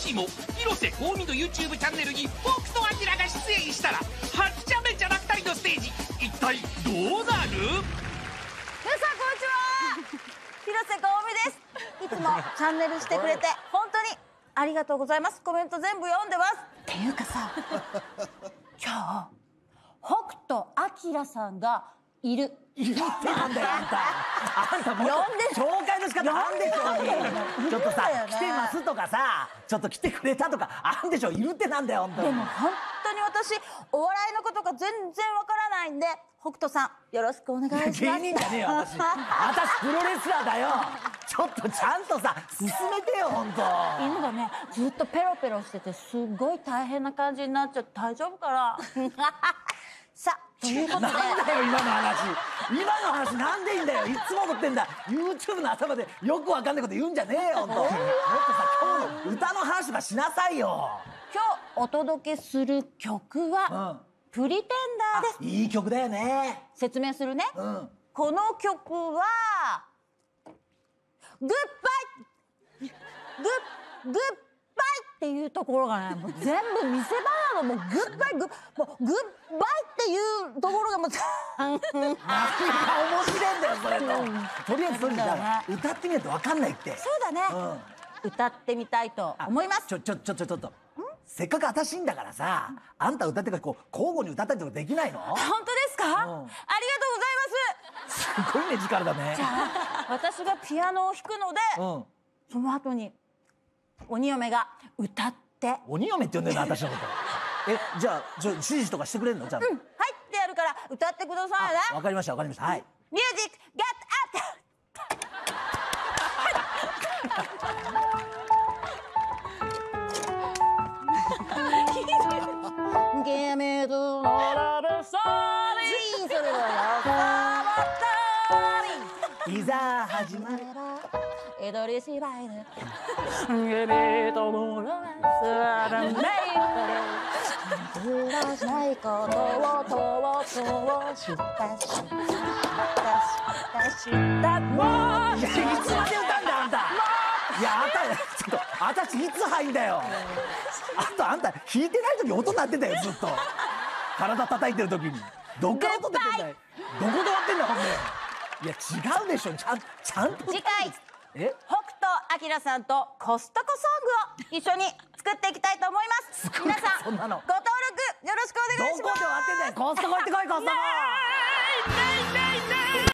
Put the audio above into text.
しも広瀬香美の YouTube チャンネルに北斗晶が出演したらはっちゃめちゃな2人のステージ、一体どうなる？ 皆さんこんにちは広瀬香美です。いつもチャンネルしてくれて本当にありがとうございます。コメント全部読んでます。っていうかさ今日北斗晶さんがいるってなんだよあんたもう紹介の仕方あんでしょ。ちょっとさ来てますとかさ、ちょっと来てくれたとかあんでしょ。いるってなんだよ本当に。 でも本当に私お笑いのことが全然わからないんで、北斗さんよろしくお願いします。 芸人じゃねえよ私プロレスラーだよ。ちょっとちゃんとさ進めてよ本当。 犬がねずっとペロペロしててすごい大変な感じになっちゃって大丈夫かなさあということで、 なんだよ今の話なんでいいんだよ。いつも思ってんだ。 YouTube の頭でよくわかんないこと言うんじゃねえよ本当。もっとさ今日の歌の話とかしなさいよ。 今日お届けする曲は、プリテンダーです。 いい曲だよね。 説明するね、この曲はグッバイグッバイっていうところがねもう全部見せ場なの。もうグッバイもうグッバイっていうところがもう何が面白いんだよそれと。とりあえずそれじゃ歌ってみないと分かんないって。 そうだね、歌ってみたいと思います。 ちょっとせっかく私いんだからさ、あんた歌ってからこう交互に歌ったりとかできないの？ 本当ですか？ありがとうございます。 すごい目力だね。 じゃあ私がピアノを弾くので、その後に鬼嫁が歌って。 鬼嫁って呼んでるの私のこと。じゃあ指示とかしてくれるの？ちゃんと。 はいってやるから歌ってくださいね。 わかりましたはい。 ミュージックゲットGive me the love story それはいざ始まれば江戸り芝居でGive me the love story ずらしないことをとしたもういつまで歌うんだあんた。いやちょっと私いつ入んだよ。あんた弾いてない時音鳴ってたよずっと。体叩いてる時にどっから音出てんだよ。どこで割ってんだほんで。いや違うでしょ。ちゃんと次回北斗晶さんとコストコソングを一緒に作っていきたいと思います。皆さんご登録よろしくお願いします。 どこで割ってんだよ。コストコ行ってこいコストコ。